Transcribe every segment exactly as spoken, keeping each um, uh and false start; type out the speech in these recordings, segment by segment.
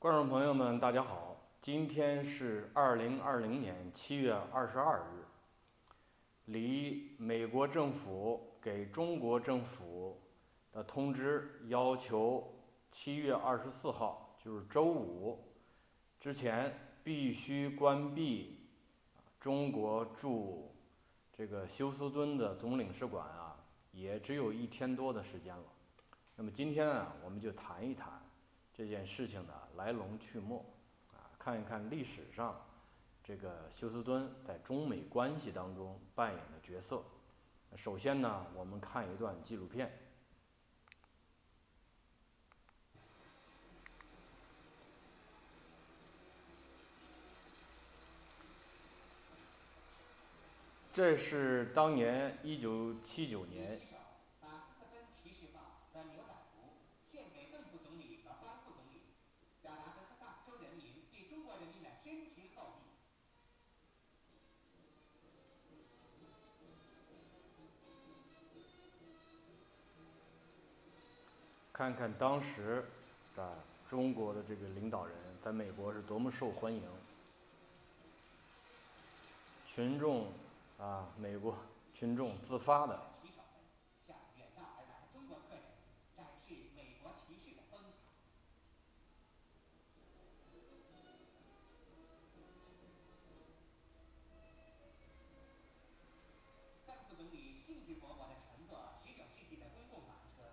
观众朋友们，大家好，今天是二零二零年七月二十二日，离美国政府给中国政府的通知要求七月二十四号，就是周五之前必须关闭中国驻这个休斯敦的总领事馆啊，也只有一天多的时间了。那么今天啊，我们就谈一谈这件事情的来龙去脉，啊，看一看历史上这个休斯敦在中美关系当中扮演的角色。首先呢，我们看一段纪录片。这是当年一九七九年。 把斯克森骑士号的牛仔服献给邓副总理和班副总理，表达德克萨斯州人民对中国人民的深情厚谊。 看看当时啊，中国的这个领导人在美国是多么受欢迎，群众啊，美国群众自发的。 骑手们向远道而来的中国客人展示美国骑士的风采。邓副总理兴致勃勃地乘坐十九世纪的公共马车。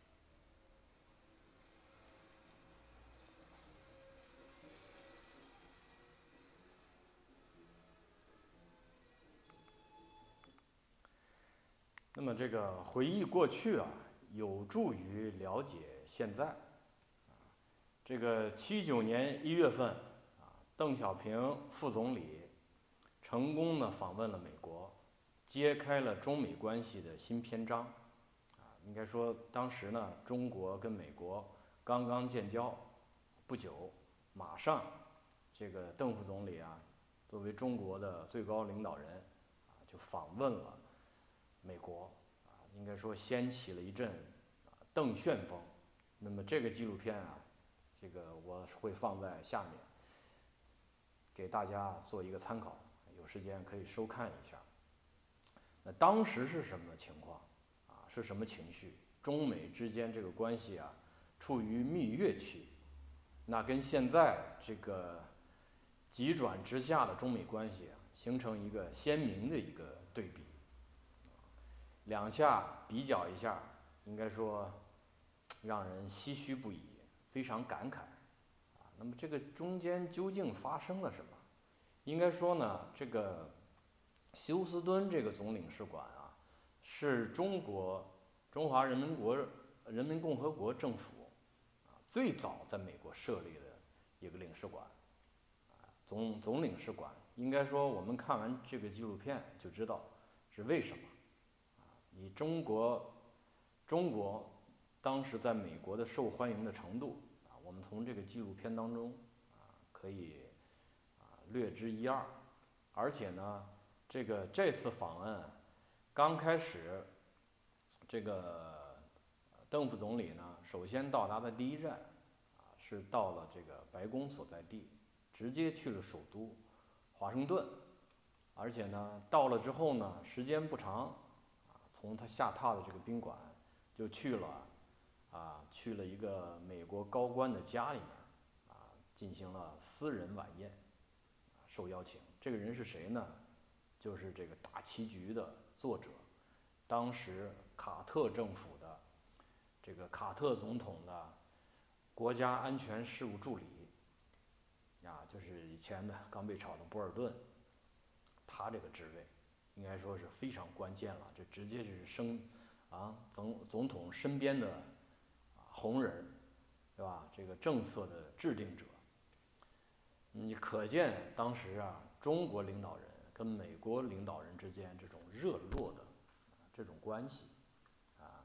那么这个回忆过去啊，有助于了解现在。这个七九年一月份啊，邓小平副总理成功的访问了美国，揭开了中美关系的新篇章。啊，应该说当时呢，中国跟美国刚刚建交不久，马上这个邓副总理啊，作为中国的最高领导人啊，就访问了美国啊，应该说掀起了一阵啊邓旋风。那么这个纪录片啊，这个我会放在下面，给大家做一个参考，有时间可以收看一下。那当时是什么情况啊？是什么情绪？中美之间这个关系啊，处于蜜月期，那跟现在这个急转直下的中美关系啊，形成一个鲜明的一个对比。两下比较一下，应该说让人唏嘘不已，非常感慨啊。那么这个中间究竟发生了什么？应该说呢，这个休斯敦这个总领事馆啊，是中国中华人民国人民共和国政府啊最早在美国设立的一个领事馆啊，总总领事馆。应该说，我们看完这个纪录片就知道是为什么。以中国中国当时在美国的受欢迎的程度啊，我们从这个纪录片当中啊可以啊略知一二。而且呢，这个这次访问刚开始，这个邓副总理呢，首先到达的第一站啊是到了这个白宫所在地，直接去了首都华盛顿。而且呢，到了之后呢，时间不长。从他下榻的这个宾馆，就去了，啊，去了一个美国高官的家里面，啊，进行了私人晚宴，受邀请。这个人是谁呢？就是这个大棋局的作者，当时卡特政府的这个卡特总统的国家安全事务助理，啊，就是以前的刚被炒的博尔顿，他这个职位。应该说是非常关键了，这直接就是升啊总总统身边的啊红人，对吧？这个政策的制定者，你可见当时啊，中国领导人跟美国领导人之间这种热络的这种关系啊。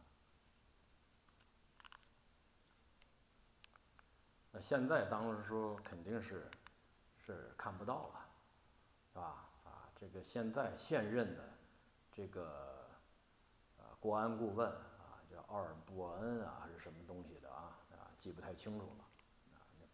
那现在当时说肯定是是看不到了，是吧？啊，这个现在现任的这个呃国安顾问啊，叫奥尔伯恩啊，还是什么东西的啊啊，记不太清楚了啊。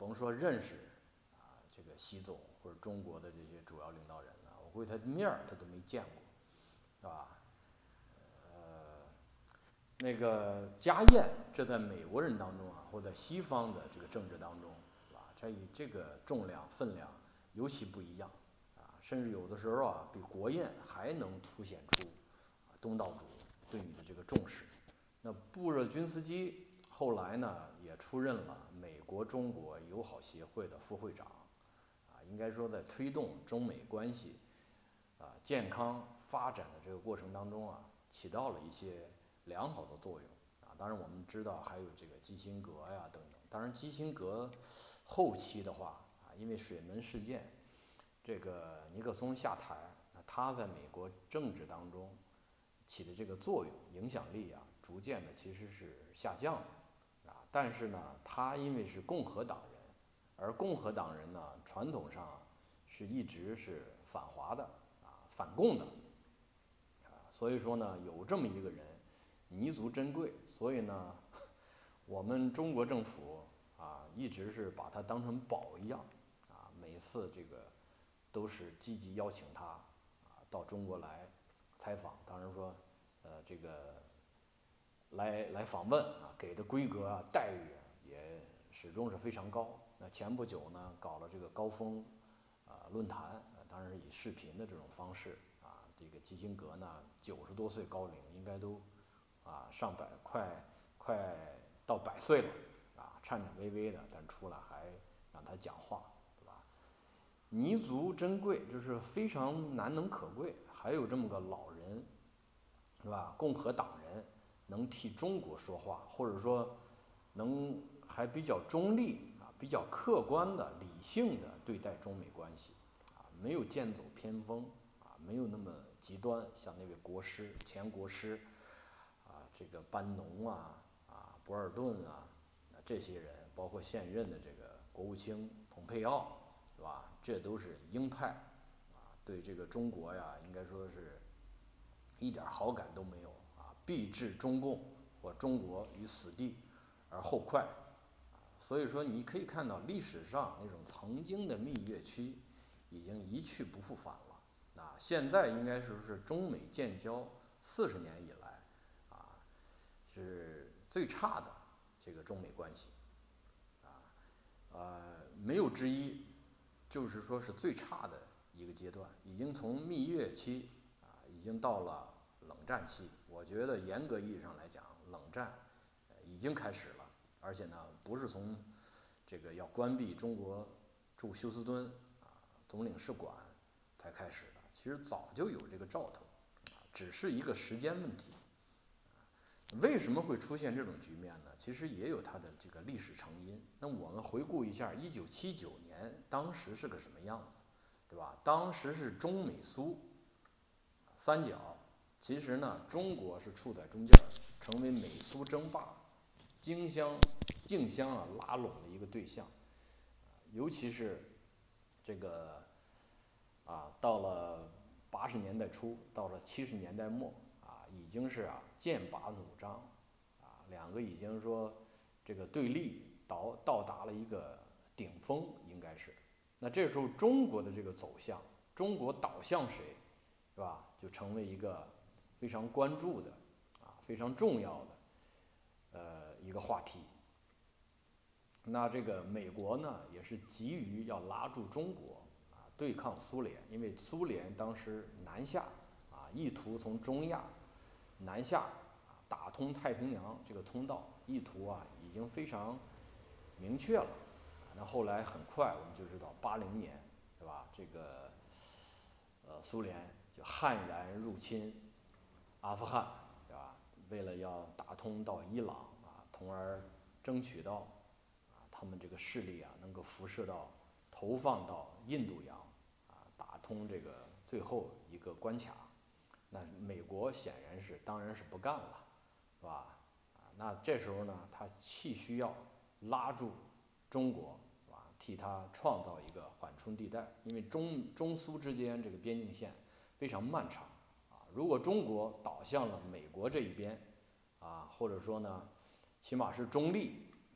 甭说认识啊这个习总或者中国的这些主要领导人了，我估计他面儿他都没见过，是吧？呃，那个家宴，这在美国人当中啊，或在西方的这个政治当中，是吧？它以这个重量分量尤其不一样啊，甚至有的时候啊，比国宴还能凸显出啊东道主对你的这个重视。那布热津斯基后来呢，也出任了美国中国友好协会的副会长，啊，应该说在推动中美关系啊健康发展的这个过程当中啊，起到了一些良好的作用啊。当然我们知道还有这个基辛格呀等等。当然基辛格后期的话啊，因为水门事件，这个尼克松下台，那他在美国政治当中起的这个作用影响力啊，逐渐的其实是下降的啊。但是呢，他因为是共和党人，而共和党人呢，传统上是一直是反华的啊，反共的啊，所以说呢，有这么一个人，弥足珍贵。所以呢，我们中国政府啊，一直是把他当成宝一样啊，每次这个都是积极邀请他啊到中国来采访。当然说，呃，这个来来访问啊，给的规格啊、待遇也始终是非常高。那前不久呢，搞了这个高峰啊论坛，啊，当然是以视频的这种方式啊。这个基辛格呢，九十多岁高龄，应该都啊上百快快到百岁了啊，颤颤巍巍的，但出来还让他讲话，对吧？弥足珍贵，就是非常难能可贵。还有这么个老人，是吧？共和党人能替中国说话，或者说能还比较中立啊，比较客观的、理性的对待中美关系啊，没有剑走偏锋啊，没有那么极端，像那位国师、前国师啊，这个班农啊、啊博尔顿啊，这些人，包括现任的这个国务卿蓬佩奥，是吧？这都是鹰派啊，对这个中国呀，应该说是一点好感都没有啊，必置中共或中国于死地而后快。所以说，你可以看到历史上那种曾经的蜜月期已经一去不复返了。啊，现在应该说是中美建交四十年以来，啊，是最差的这个中美关系，啊，呃，没有之一，就是说是最差的一个阶段，已经从蜜月期啊，已经到了冷战期。我觉得严格意义上来讲，冷战已经开始了。而且呢，不是从这个要关闭中国驻休斯敦啊总领事馆才开始的，其实早就有这个兆头，啊，只是一个时间问题。为什么会出现这种局面呢？其实也有它的这个历史成因。那我们回顾一下一九七九年，当时是个什么样子，对吧？当时是中美苏三角，其实呢，中国是处在中间，成为美苏争霸竞相竞相啊拉拢的一个对象。尤其是这个啊，到了八十年代初，到了七十年代末啊，已经是啊剑拔弩张啊，两个已经说这个对立到到达了一个顶峰，应该是。那这时候中国的这个走向，中国导向谁，是吧？就成为一个非常关注的啊，非常重要的呃一个话题。那这个美国呢，也是急于要拉住中国啊，对抗苏联，因为苏联当时南下啊，意图从中亚南下啊，打通太平洋这个通道，意图啊已经非常明确了。那后来很快我们就知道，八零年是吧？这个呃苏联就悍然入侵阿富汗，是吧？为了要打通到伊朗啊，从而争取到啊他们这个势力啊能够辐射到、投放到印度洋啊，打通这个最后一个关卡。那美国显然是当然是不干了，是吧？啊，那这时候呢，他气需要拉住中国，是吧？替他创造一个缓冲地带，因为中中苏之间这个边境线非常漫长啊。如果中国倒向了美国这一边啊，或者说呢，起码是中立啊，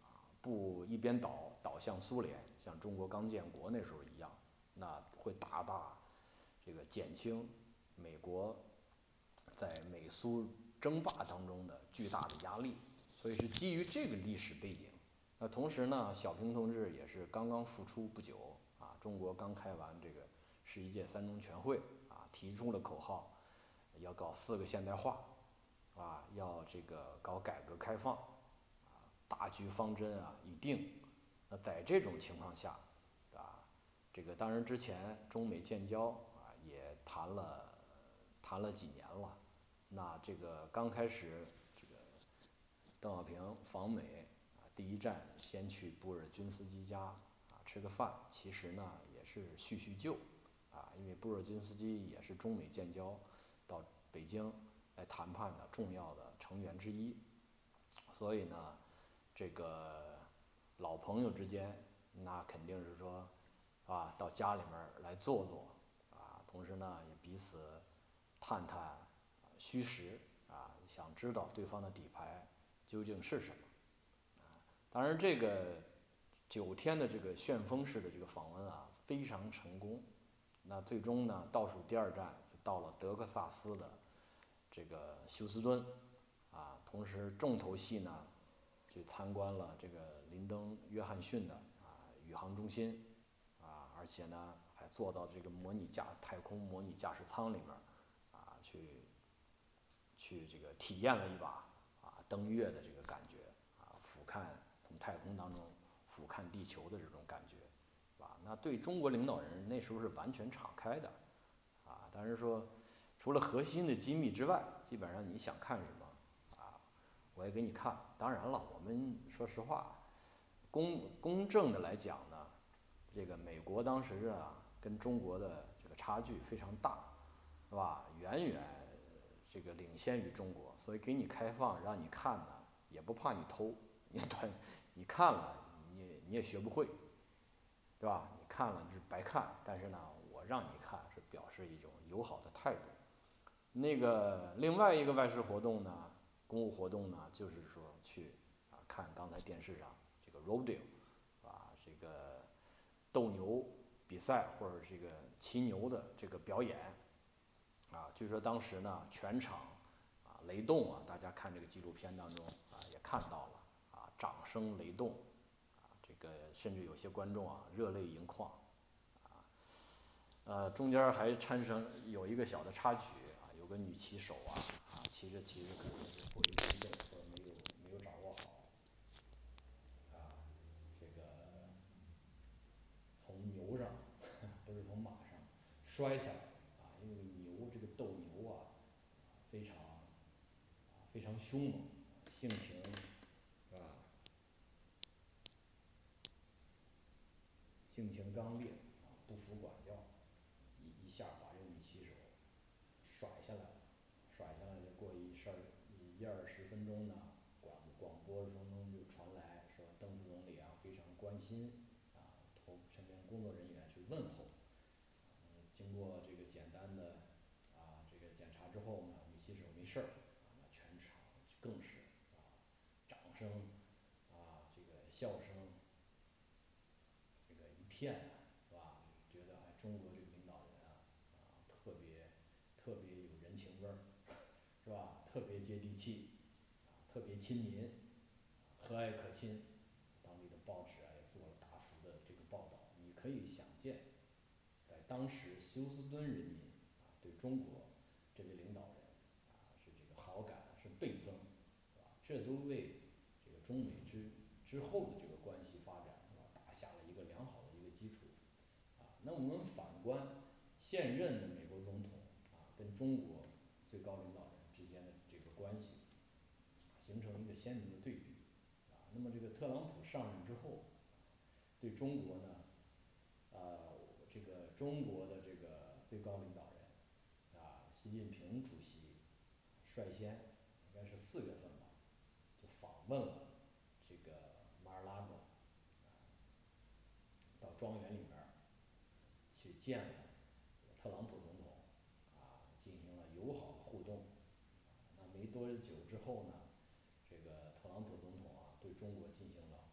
不一边倒倒向苏联，像中国刚建国那时候一样，那会大大这个减轻美国在美苏争霸当中的巨大的压力。所以是基于这个历史背景。那同时呢，小平同志也是刚刚复出不久啊，中国刚开完这个十一届三中全会啊，提出了口号，要搞四个现代化，啊，要这个搞改革开放，啊，大局方针啊已定。那在这种情况下，啊，这个当然之前中美建交啊也谈了谈了几年了，那这个刚开始这个邓小平访美啊，第一站先去布尔津斯基家啊吃个饭，其实呢也是叙叙旧啊，因为布尔津斯基也是中美建交到北京来谈判的重要的成员之一，所以呢，这个老朋友之间，那肯定是说，啊，到家里面来坐坐，啊，同时呢也彼此探探虚实，啊，想知道对方的底牌究竟是什么。啊，当然这个九天的这个旋风式的这个访问啊，非常成功。那最终呢，倒数第二站就到了德克萨斯的这个休斯敦，啊，同时重头戏呢，去参观了这个林登·约翰逊的啊宇航中心，啊，而且呢还坐到这个模拟驾太空模拟驾驶舱里面，啊，去去这个体验了一把啊登月的这个感觉，啊，俯瞰从太空当中俯瞰地球的这种感觉，啊，那对中国领导人那时候是完全敞开的，啊，但是说除了核心的机密之外，基本上你想看什么，啊，我也给你看。当然了，我们说实话，公公正的来讲呢，这个美国当时啊跟中国的这个差距非常大，是吧？远远这个领先于中国，所以给你开放让你看呢，也不怕你偷，你短你看了你你也学不会，对吧？你看了是白看，但是呢，我让你看是表示一种友好的态度。那个另外一个外事活动呢，公务活动呢，就是说去啊看刚才电视上这个 rodeo， 啊，这个斗牛比赛或者这个骑牛的这个表演，啊，据说当时呢全场啊雷动啊，大家看这个纪录片当中啊也看到了啊，掌声雷动，啊，这个甚至有些观众啊热泪盈眶，啊，呃中间还掺生有一个小的插曲。有个女骑手啊，啊，骑着骑着可能是过于激动，或者没有没有掌握好，啊，这个从牛上，不是从马上摔下来，啊，因为牛这个斗牛啊，非常啊非常凶猛，性情是吧？性情刚烈啊，不服管教，一一下把这个女骑手甩下来了。甩下来就过一事儿，一二十分钟呢，广广播中中就传来说邓副总理啊非常关心啊，同身边工作人员去问候，嗯，经过这个简单的啊这个检查之后呢，女骑手没事儿，啊，那全场更是啊掌声啊这个笑声，这个一片啊，是吧？觉得哎中国这个领导人啊啊特别特别有人情味儿。是吧？特别接地气，啊，特别亲民，和蔼可亲。当地的报纸啊也做了大幅的这个报道。你可以想见，在当时休斯敦人民啊对中国这位领导人啊是这个好感是倍增，是吧？这都为这个中美之之后的这个关系发展是吧打下了一个良好的一个基础。啊，那我们反观现任的美国总统啊跟中国最高领导人之间的这个关系，形成一个鲜明的对比，啊，那么这个特朗普上任之后，对中国呢，呃，这个中国的这个最高领导人，啊，习近平主席率先应该是四月份吧，就访问了这个马尔拉狗，啊，到庄园里面去见了特朗普总统，啊，进行了友好的互动。那没多久之后呢，这个特朗普总统啊对中国进行了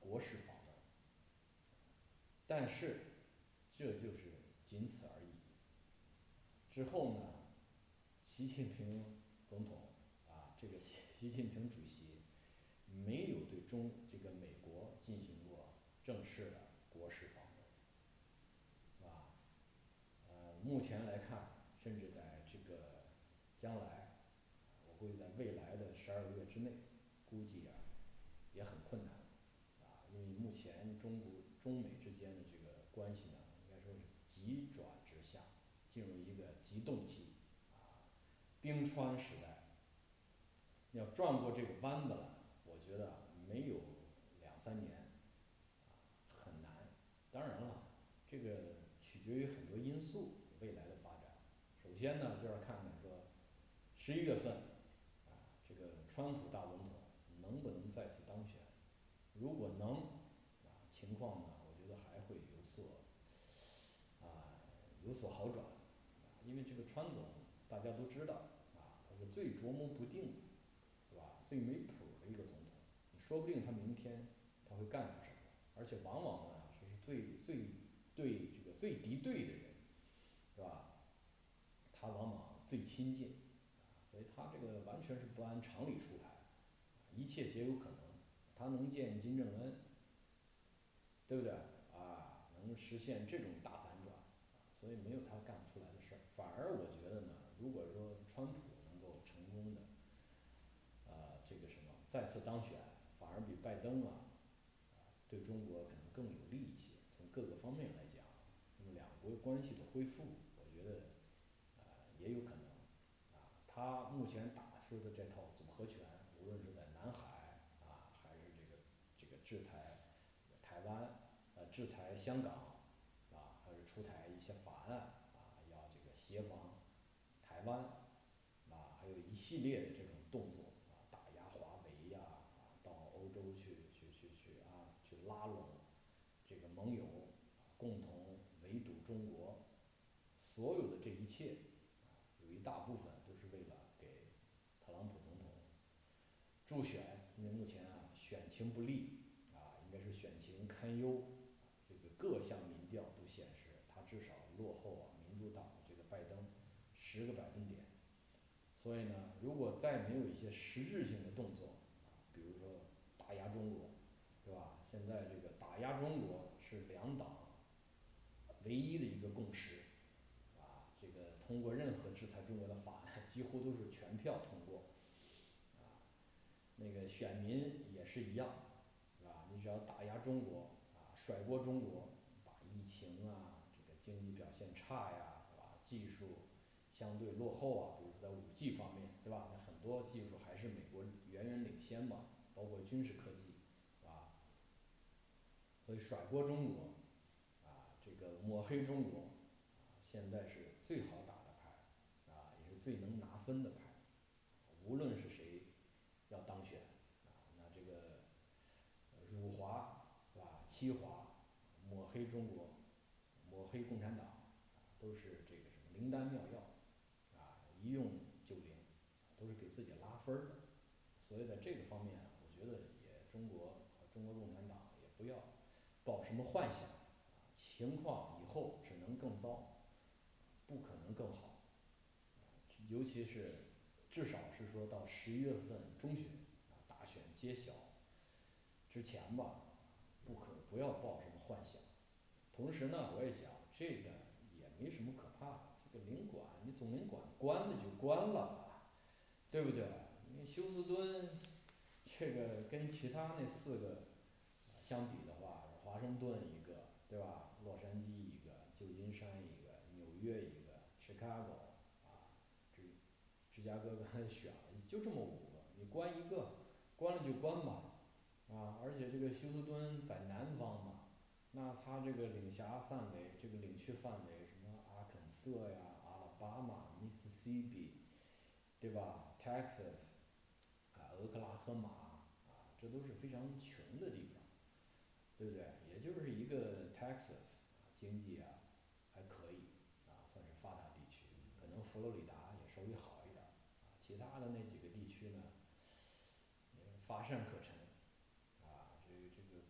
国事访问，但是这就是仅此而已。之后呢，习近平总统啊，这个习习近平主席没有对中这个美国进行过正式的国事访问，是吧？呃，目前来看，甚至在这个将来，我估计在未来的十二个月之内，估计啊也很困难啊，因为目前中国中美之间的这个关系呢，应该说是急转直下，进入一个急冻期啊，冰川时代。要转过这个弯子来，我觉得没有两三年啊很难。当然了，这个取决于很多因素未来的发展。首先呢，就要看看说十一月份啊，这个川普大总统能不能再次当选。如果能啊，情况呢，我觉得还会有所啊有所好转啊，因为这个川总大家都知道啊，他是最琢磨不定的，是吧？最没谱的一个总统，你说不定他明天他会干出什么，而且往往呢，说是最最对这个最敌对的人，是吧？他往往最亲近，啊，所以他这个完全是不按常理出牌，一切皆有可能。他能见金正恩，对不对？啊，能实现这种大反转，所以没有他干不出来的事儿。反而我觉得呢，如果说川普能够成功的，呃，这个什么再次当选，反而比拜登啊，对中国可能更有利一些。从各个方面来讲，那么两国关系的恢复，我觉得啊也有可能。啊，他目前打出的这套组合拳，无论是在南海啊，还是这个这个制裁台湾，呃，制裁香港，啊，还是出台一些法案啊，要这个协防台湾，啊，还有一系列的这种动作啊，打压华为呀，啊，到欧洲去去去去啊，去拉拢这个盟友，共同围堵中国。所有的这一切啊，有一大部分都是为了给特朗普总统助选，因为目前啊选情不利啊，应该是选情堪忧。这个各项民调都显示，他至少落后啊民主党的这个拜登十个百分点。所以呢，如果再没有一些实质性的动作啊，比如说打压中国，是吧？现在这个打压中国是两党唯一的一个共识，啊，这个通过任何制裁中国的法案，几乎都是全票通过，啊，那个选民也是一样，是吧？你只要打压中国，啊，甩锅中国，把疫情啊，这个经济表现差呀，是吧？技术相对落后啊，比如说在五 G 方面，对吧？那很多技术还是美国远远领先嘛，包括军事科技，是吧？所以甩锅中国，啊，这个抹黑中国，啊，现在是最好打的牌，啊，也是最能拿分的牌。无论是谁要当选，啊，那这个辱华是吧？欺华、抹黑中国、抹黑共产党，啊，都是这个什么灵丹妙药，啊，一用就灵，都是给自己拉分儿的。所以在这个方面，我觉得也中国和中国共产党也不要抱什么幻想，啊，情况以后只能更糟，不可能更好。尤其是至少是说到十一月份中旬啊，大选揭晓之前吧，不可不要抱什么幻想。同时呢，我也讲这个也没什么可怕的，这个领馆你总领馆关了就关了吧，对不对？因为休斯敦这个跟其他那四个相比的话，华盛顿一个，对吧？洛杉矶一个，旧金山一个，纽约一个 ，Chicago 啊，芝芝加哥刚才选了，就这么五个，你关一个，关了就关吧，啊，而且这个休斯敦在南方嘛，那它这个领辖范围，这个领区范围，什么阿肯色呀、阿拉巴马、Mississippi，对吧 ？Texas，啊，俄克拉荷马，啊，这都是非常穷的地方，对不对？也就是一个 Texas，经济啊还可以，啊，算是发达地区。可能佛罗里达也稍微好一点儿，啊，其他的那几个地区呢，乏善可陈，啊，这个这个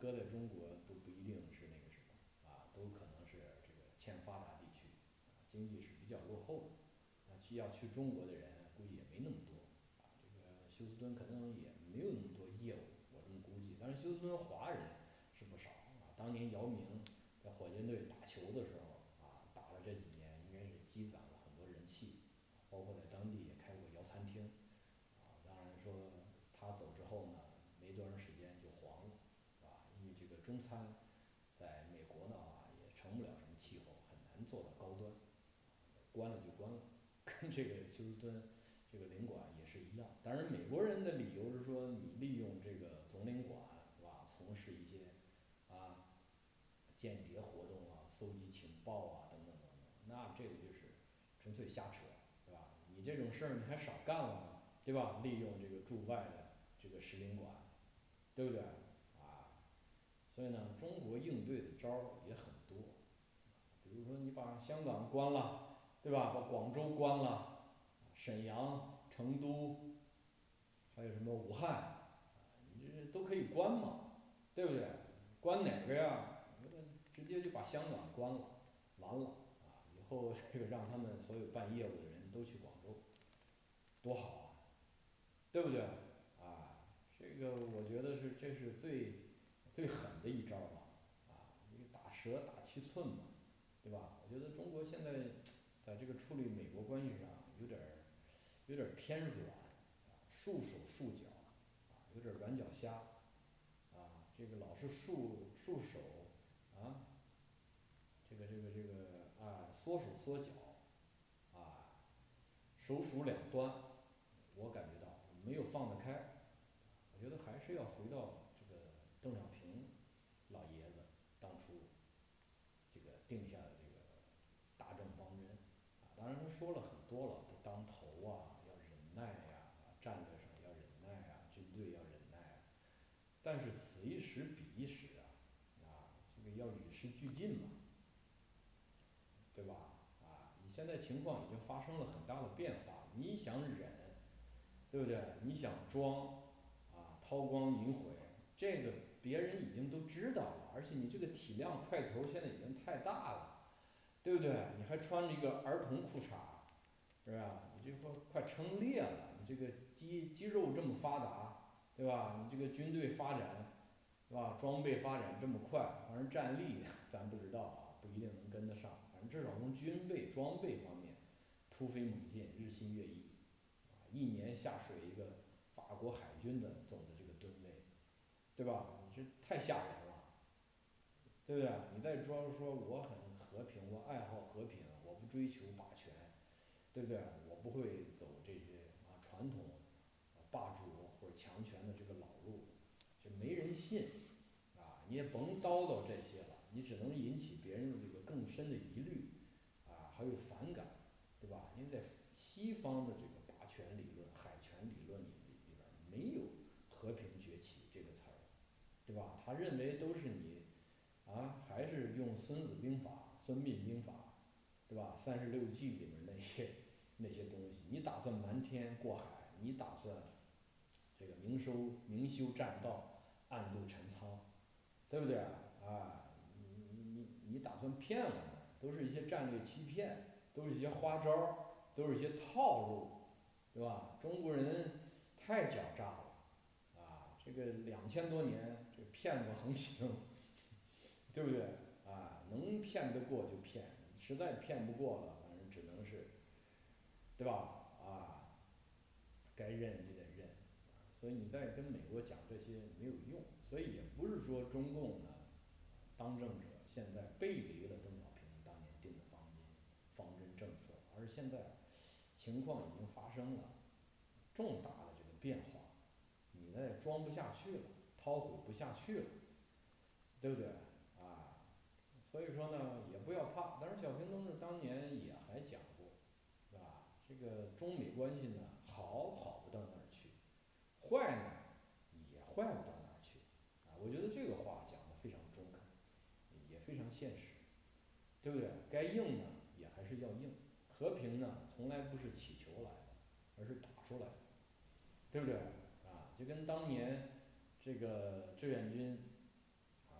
搁在中国都不一定是那个什么啊，都可能是这个欠发达地区，啊，经济是比较落后的。那去要去中国的人估计也没那么多，啊，这个休斯敦可能也没有那么多业务，我这么估计。但是休斯敦华人是不少啊，当年姚明在火箭队打球的时候啊，打了这几年，应该是积攒了很多人气，包括在当地也开过姚餐厅，啊，当然说他走之后呢，没多长时间就黄了，是吧？因为这个中餐在美国的话也成不了什么气候，很难做到高端，关了就关了，跟这个休斯敦这个领馆也是一样。当然美国人的理由是说，你利用这个总领馆是吧，从事一些啊间谍活动啊、搜集情报啊等等等等，那这个就是纯粹瞎扯，是吧？你这种事儿你还少干了吗？对吧？利用这个驻外的这个使领馆，对不对？啊，所以呢，中国应对的招儿也很多，比如说你把香港关了，对吧？把广州关了，沈阳、成都，还有什么武汉，你这都可以关嘛，对不对？关哪个呀？直接就把香港关了，完了啊！以后这个让他们所有办业务的人都去广州，多好啊，对不对？啊，这个我觉得是这是最最狠的一招了，啊，你打蛇打七寸嘛，对吧？我觉得中国现在在这个处理美国关系上有点儿有点儿偏软，束手束脚，啊，有点儿软脚虾，啊，这个老是束束手，啊，这个这个这个啊缩手缩脚，啊，手鼠两端，我感觉到没有放得开。我觉得还是要回到这个邓小平老爷子当初这个定下的这个大政方针，啊，当然他说了很多了，不当头啊，要忍耐呀，啊，战略上要忍耐呀，军队要忍耐呀，但是此一时彼一时啊，啊，这个要与时俱进嘛，对吧？啊，你现在情况已经发生了很大的变化，你想忍，对不对？你想装，啊，韬光养晦，这个别人已经都知道了，而且你这个体量块头现在已经太大了，对不对？你还穿着一个儿童裤衩，是吧？你这块快撑裂了，你这个肌肌肉这么发达，对吧？你这个军队发展，是吧？装备发展这么快，反正战力咱不知道啊，不一定能跟得上，反正至少从军备装备方面突飞猛进，日新月异，啊，一年下水一个法国海军的总的这个吨位，对吧？你这太吓人了，对不对？你再装说我很和平，我爱好和平，我不追求霸权，对不对？我不会走这些啊传统霸主或者强权的这个老路，这没人信，啊，你也甭叨叨这些了，你只能引起别人的这个更深的疑虑，啊，还有反感，对吧？因为在西方的这个霸权理论、海权理论里里里边儿没有和平崛起这个词儿，对吧？他认为都是你啊，还是用孙子兵法、孙膑兵法，对吧？三十六计里面那些那些东西，你打算瞒天过海，你打算这个明收明修栈道，暗度陈仓，对不对？啊，你你你你打算骗我们，都是一些战略欺骗，都是一些花招儿，都是一些套路，对吧？中国人太狡诈了，啊，这个两千多年这骗子横行，对不对？啊，能骗得过就骗，实在骗不过了，反正只能是，对吧？啊，该认你得认，所以你再跟美国讲这些没有用，所以也不是说中共呢当政者现在背离了邓小平当年定的方针方针政策，而是现在情况已经发生了重大的这个变化，你呢装不下去了，掏毁不下去了，对不对？啊，所以说呢也不要怕，但是小平同志当年也还讲过，是吧？这个中美关系呢好好不到哪儿去，坏呢也坏不到哪儿去，啊，我觉得这个话讲得非常中肯，也非常现实，对不对？该硬呢也还是要硬，和平呢从来不是乞求来的，而是打出来的，对不对？啊，就跟当年这个志愿军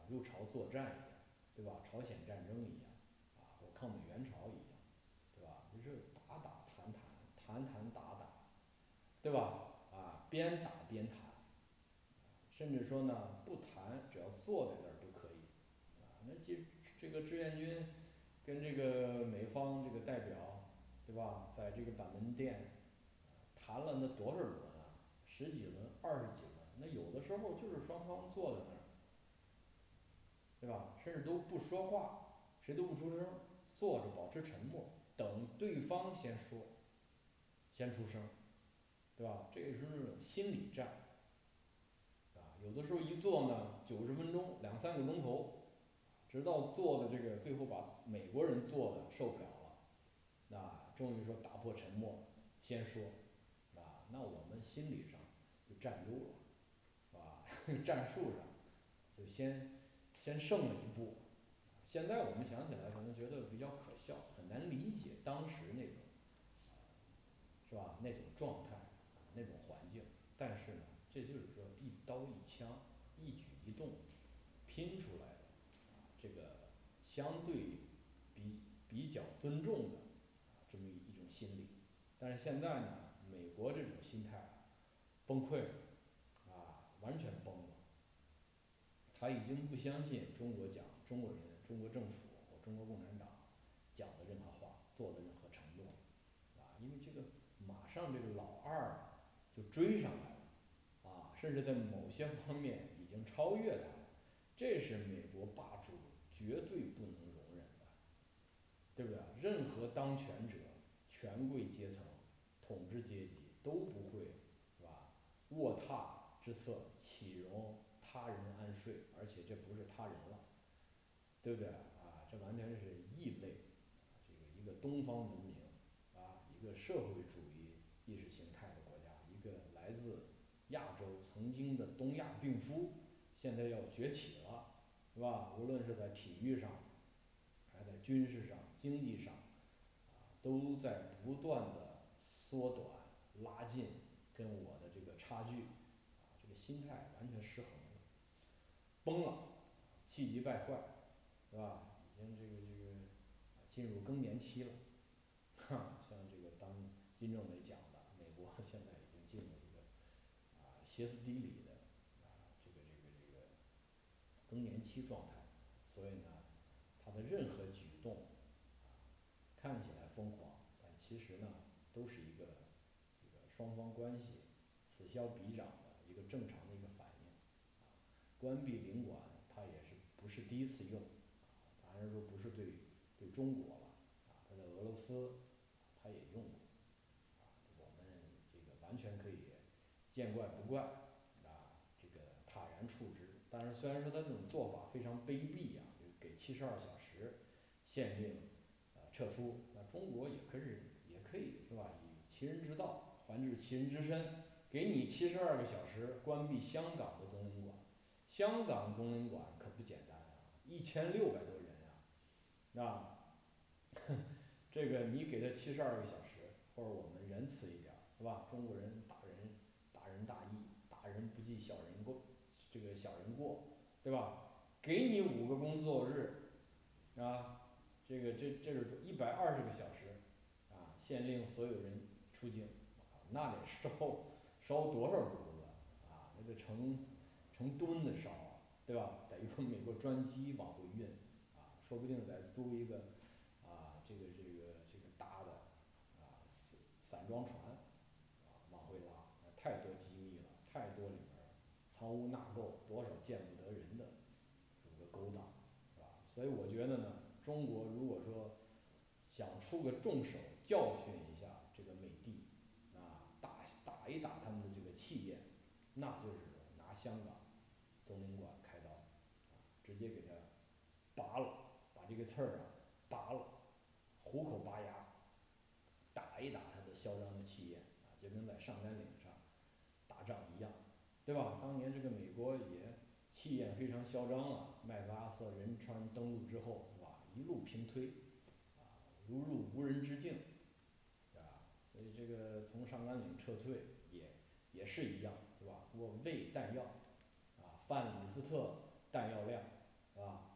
入朝作战一样，对吧？朝鲜战争一样，啊，或抗美援朝一样，对吧？就是打打谈谈，谈谈打打，对吧？啊，边打边谈，甚至说呢，不谈，只要坐在那儿都可以，啊，那这这个志愿军跟这个美方这个代表，对吧？在这个板门店谈了那多少轮啊？十几轮、二十几轮，那有的时候就是双方坐在那儿，对吧？甚至都不说话，谁都不出声，坐着保持沉默，等对方先说，先出声，对吧？这也是那种心理战，啊，有的时候一坐呢，九十分钟，两三个钟头，直到坐的这个最后把美国人坐的受不了了，那终于说打破沉默，先说，啊，那我们心理上就占优了，是吧？战术上就先先胜了一步。现在我们想起来可能觉得比较可笑，很难理解当时那种，是吧？那种状态，那种环境。但是呢，这就是说一刀一枪，一举一动拼出来的，这个相对比比较尊重的这么一种心理。但是现在呢，美国这种心态崩溃了，啊，完全崩了。他已经不相信中国讲中国人、中国政府或中国共产党讲的任何话、做的任何承诺，啊，因为这个马上这个老二就追上来了，啊，甚至在某些方面已经超越他了，这是美国霸主绝对不能容忍的，对不对？任何当权者、权贵阶层、统治阶级都不会，是吧？卧榻之侧，岂容他人安睡？而且这不是他人了，对不对？啊，这完全是异类，这个一个东方文明，啊，一个社会主义意识形态的国家，一个来自亚洲曾经的东亚病夫，现在要崛起了，是吧？无论是在体育上，还在军事上、经济上，啊，都在不断的缩短、拉近跟我的这个差距，啊，这个心态完全失衡了，崩了，气急败坏，是吧？已经这个这个进入更年期了，哈，像这个当金正委讲的，美国现在已经进入一个啊歇斯底里的啊这个这个这个更年期状态，所以呢，他的任何举动啊看起来疯狂，但其实呢都是一个这个双方关系此消彼长的一个正常的一个反应。啊，关闭领馆，他也是不是第一次用，啊，当然说不是对对中国了，啊，他在俄罗斯他也用过，啊，我们这个完全可以见怪不怪，啊，这个坦然处之。但是虽然说他这种做法非常卑鄙呀，就给七十二小时限令呃撤出，那中国也可以也可以是吧？以其人之道还治其人之身，给你七十二个小时关闭香港的总领馆。香港总领馆可不简单啊，一千六百多人啊，啊，这个你给他七十二个小时，或者我们仁慈一点儿，是吧？中国人大人大仁大义，大人不计小人过，这个小人过，对吧？给你五个工作日，啊，这个这这是一百二十个小时，啊，限令所有人出境，那得烧烧多少炉子啊？那得成成吨的烧啊，对吧？得用美国专机往回运，啊，说不定再租一个啊，这个这个这个大的啊散散装船啊往回拉，太多机密了，太多里边藏污纳垢，多少见不得人的这个勾当，是吧？所以我觉得呢，中国如果说想出个重手教训一下这个美帝，啊，打打一打他们的这个气焰，那就是拿香港总领馆开刀，啊，直接给他拔了，把这个刺儿啊拔了，虎口拔牙，打一打他的嚣张的气焰，啊，就跟在上甘岭上打仗一样，对吧？当年这个美国也气焰非常嚣张了，麦克阿瑟仁川登陆之后，是吧？一路平推，啊，如入无人之境，是吧？所以这个从上甘岭撤退也也是一样，是吧？我喂弹药，啊，范里斯特弹药量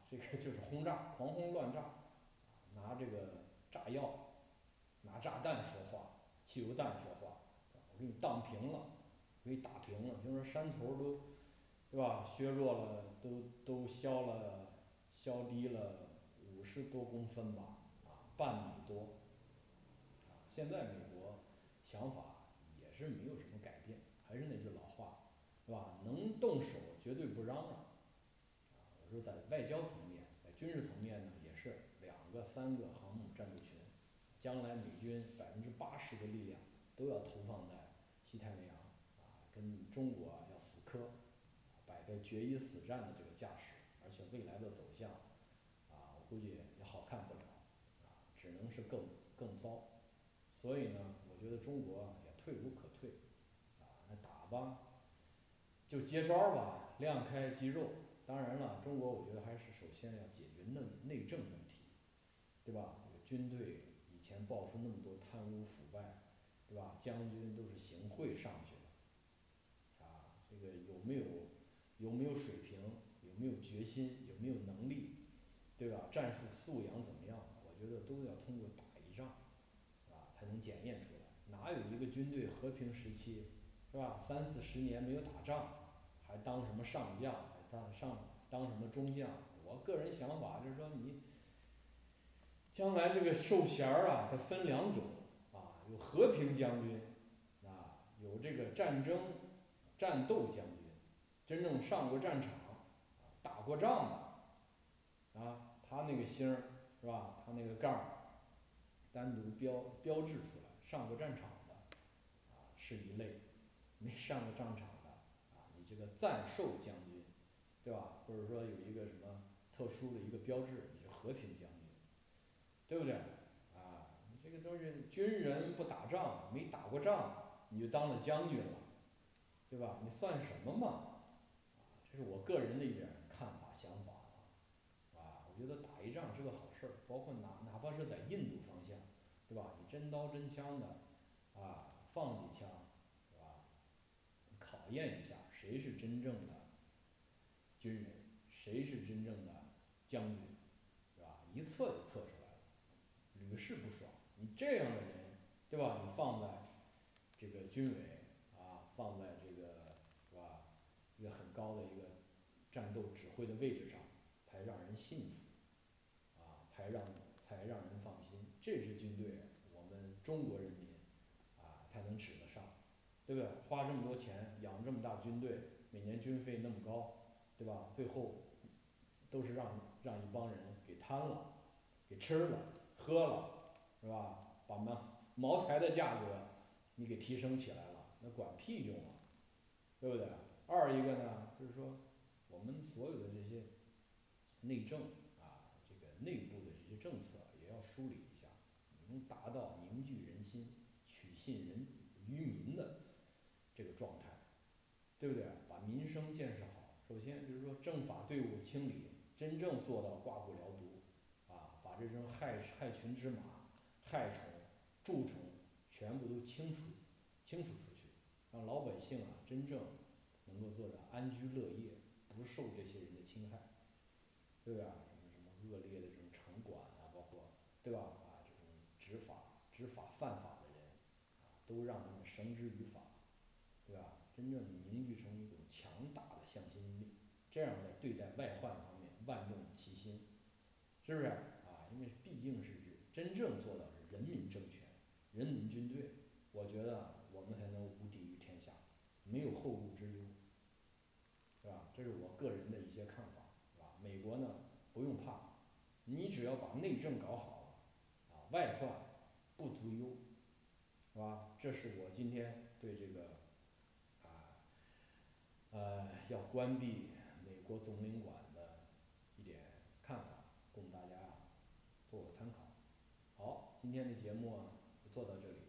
这个就是轰炸，狂轰乱炸，拿这个炸药、拿炸弹说话，汽油弹说话，我给你荡平了，给你打平了，听说山头都，对吧？削弱了，都都消了，消低了五十多公分吧，啊，半米多。啊，现在美国想法也是没有什么改变，还是那句老话，是吧？能动手绝对不嚷嚷。啊，我说在外交层面，在军事层面呢，也是两个、三个航母战斗群，将来美军百分之八十的力量都要投放在西太平洋，啊，跟中国啊要死磕，摆开决一死战的这个架势，而且未来的走向，啊，我估计也好看不了，啊，只能是更更糟。所以呢，我觉得中国啊也退无可退，啊，那打吧，就接招儿吧，亮开肌肉。当然了，中国我觉得还是首先要解决内内政问题，对吧？这个军队以前爆出那么多贪污腐败，对吧？将军都是行贿上去的，啊，这个有没有有没有水平，有没有决心，有没有能力，对吧？战术素养怎么样？我觉得都要通过打一仗，啊，才能检验出来。哪有一个军队和平时期，是吧？三四十年没有打仗，还当什么上将，还当上当什么中将？我个人想法就是说，你将来这个授衔儿啊，它分两种，啊，有和平将军，啊，有这个战争战斗将军，真正上过战场，打过仗的，啊，他那个星儿是吧？他那个杠儿单独标标志出来，上过战场的，啊，是一类，没上过战场的，啊，你这个暂授将军，对吧？或者说有一个什么特殊的一个标志，你是和平将军，对不对？啊，你这个都是军人不打仗，没打过仗，你就当了将军了，对吧？你算什么嘛？啊，这是我个人的一点看法想法啊，啊，我觉得打一仗是个好事儿，包括哪哪怕是在印度方向，对吧？你真刀真枪的，啊，放几枪，是吧？考验一下谁是真正的军人，谁是真正的将军，是吧？一测就测出来了，屡试不爽。你这样的人，对吧？你放在这个军委啊，放在这个是吧，一个很高的一个战斗指挥的位置上，才让人信服，啊，才让才让人放心。这支军队，我们中国人民啊才能指得上，对不对？花这么多钱养这么大军队，每年军费那么高，对吧？最后都是让让一帮人给贪了，给吃了喝了，是吧？把茅茅台的价格你给提升起来了，那管屁用啊，对不对？二一个呢，就是说我们所有的这些内政啊，这个内部的这些政策也要梳理一下，能达到凝聚人心、取信人于民的这个状态，对不对？把民生建设好，首先就是说政法队伍清理，真正做到刮骨疗毒，啊，把这种害害群之马、害虫、蛀虫全部都清除清除出去，让老百姓啊真正能够做到安居乐业，不受这些人的侵害，对吧？什么什么恶劣的这种城管啊，包括对吧？啊，这种执法执法犯法的人，啊，都让他们绳之于法，对吧？真正凝聚成一种强大的向心力，这样在对待外患方面万众齐心，是不是？啊，因为毕竟是真正做到是人民政权、人民军队，我觉得我们才能无敌于天下，没有后顾之忧，是吧？这是我个人的一些看法，是吧？美国呢不用怕，你只要把内政搞好了，啊，外患不足忧，是吧？这是我今天对这个啊呃要关闭美国总领馆的一点看法，供大家做个参考。好，今天的节目啊就做到这里。